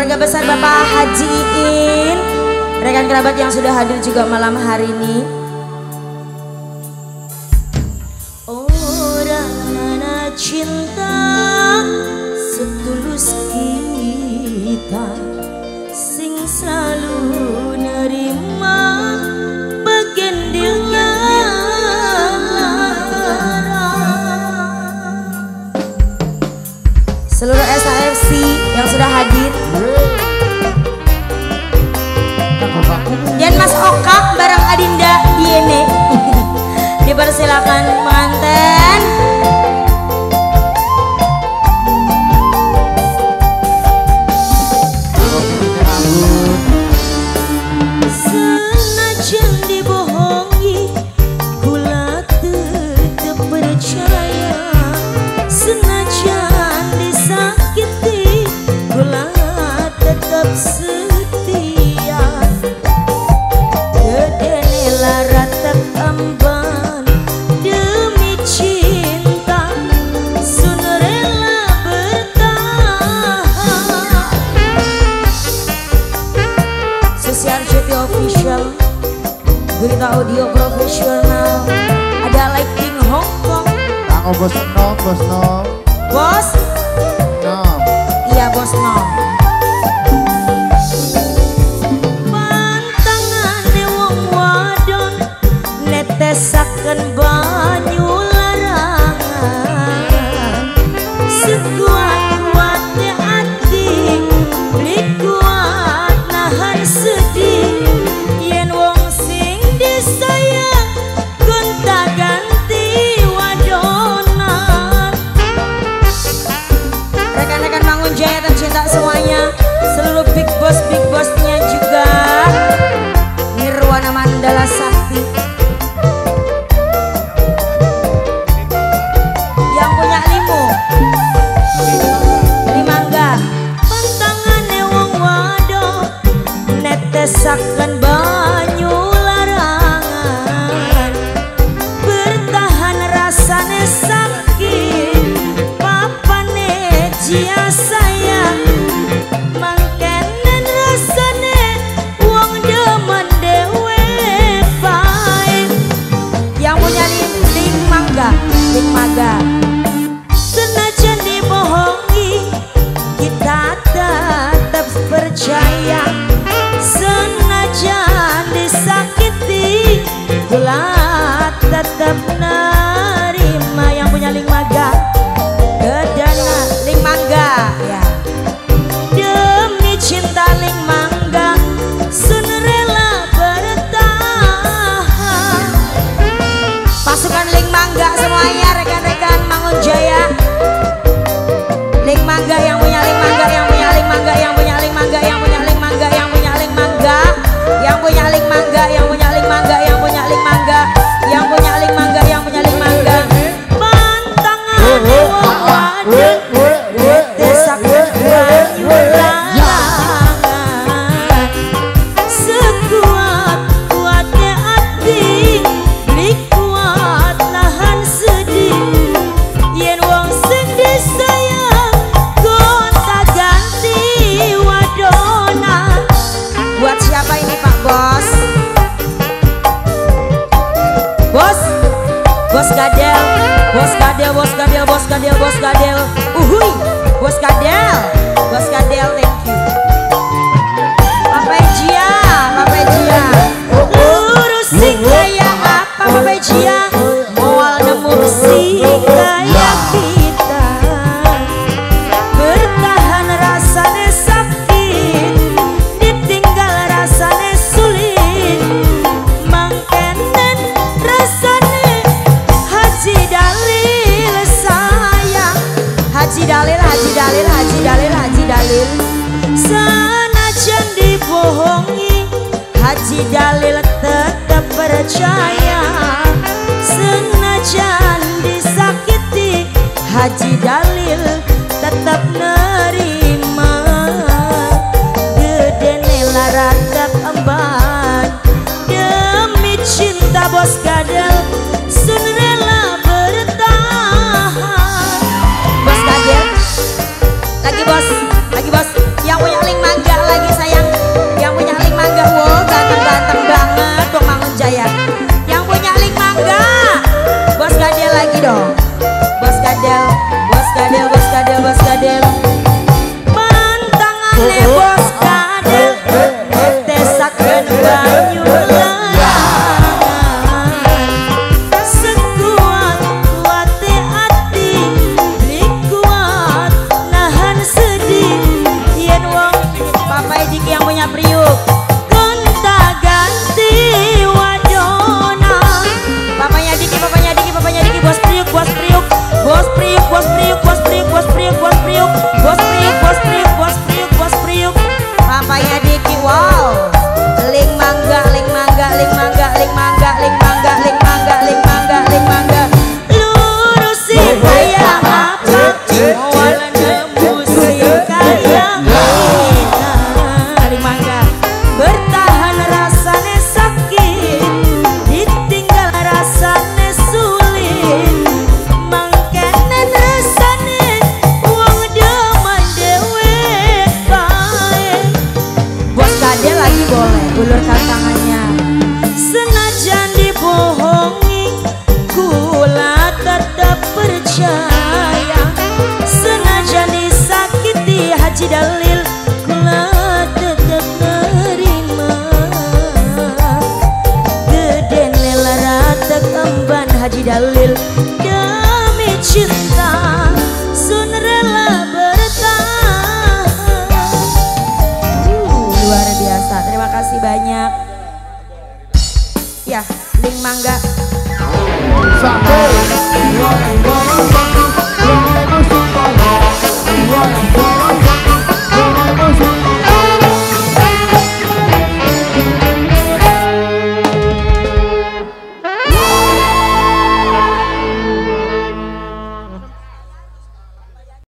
keluarga besar Bapak Haji Iin, rekan kerabat yang sudah hadir juga malam hari ini. Orang cinta setulus kita, sing selalu nerima bagendilnya. Seluruh SAFC yang sudah hadir, dan Mas Oka bareng Adinda Diene dipersilakan pengantin. Senajan dibohongi, kula tetap percaya. Senajan disakiti, kula tetap setia. Gedene lara tak amban demi cinta, sun rela bertahan. Sosial JT Official, Gurita Audio Profesional, ada Lighting Hong Kong. Kang bos nom, bos nom. Bos? Nom. Iya bos nom. Pantangane wong wadon netesaken banyu larangan. Sekuat-kuatnya hati, beli kuat nahan sedih. Yen wong sing disayang gonta ganti wadonan. Rekan-rekan Bangun Jaya tercinta semuanya, seluruh big bossnya juga, Nirwana Mandala Sakti. Yang punya limangga, pantangane wong wadon netesaken banyu larangan. Bertahan rasane sakit, papane jia sayang. Mangkenen rasane wong demen dewe bae. Yang punya limangga, senajan dibohongi, kita tetap percaya. Senajan disakiti, kula tetap nerima. Yang punya limangga, gedana limangga ya. Demi cinta limangga, sun rela bertahan. Pasukan limangga semuanya, rekan-rekan Mangun Jaya. Limangga yang punya limangga, yang punya limangga, yang punya limangga, yang punya limangga, yang punya limangga, yang punya limangga, yang punya limangga, yang punya limangga, yang punya limangga, yang punya limangga. Pantangan wong wadon netesaken banyu larangan. Sekuat-kuatnya hati, beli kuat nahan sedih. Yen wong sing disayang gonta ganti wadona. Buat siapa ini Pak Bos? Bos? Bos Gadel, Bos Gadel, Bos Gadel, Bos Gadel, Bos Gadel. Uhuy, Bos Gadel, Bos Gadel, thank you. Papa Ejia, Papa Ejia. Urusin kayak apa Papa Ejia? Moal nemu besi kayak kita. Bertahan rasane sakit, ditinggal rasane sulit. Mangkenen rasane Haji Dalil sayang. Haji Dalil, Haji Dalil, Haji Dalil, Haji Dalil. Senajan dibohongi, Haji Dalil tetap percaya. Senajan disakiti, Haji Dalil tetap nerima. Gedene lara tak emban demi cinta Bos Gadel, sun rela bertahan. Bos Gadel, lagi bos, yang punya link dong. Bos Kadel, Bos Kadel, Bos Kadel, Bos Kadel. Pantangannya Bos Kadel, tesakeun banyu larangan. Sekuat kuat teh ati, beli kuat nahan sedih. Yen wong Papa Ejik yang punya Priuk, gonta ganti wadona. Papanya Diki, Bos Priuk, Bos Priuk, Bos Priuk, Bos Priuk, Bos Priuk, Bos Priuk, Bos Priuk, Bos Priuk, Bos Priuk, Bos Priuk, Bos Priuk. Papanya Diki, wow. Ling mangga, ling mangga, ling mangga, ling mangga, ling mangga, ling mangga, ling mangga, ling mangga. Lurusin kayak apa? Walau nemu sih kayak kita. Ling mangga. Bertahan rasanya sakit, ditinggal rasanya sulit. Mangkene rasanya uang deman dewek baik. Bos Kadel lagi boleh ulurkan tangannya. Senajan dibohongi, kula tetap percaya. Senajan disakiti Haji Dalil, kula tetap nerima. Geden lela rata kemban Haji Dalil, demi cinta sun rela bertahan. Luar biasa, terima kasih banyak. Ya, ling mangga. Satu, dua,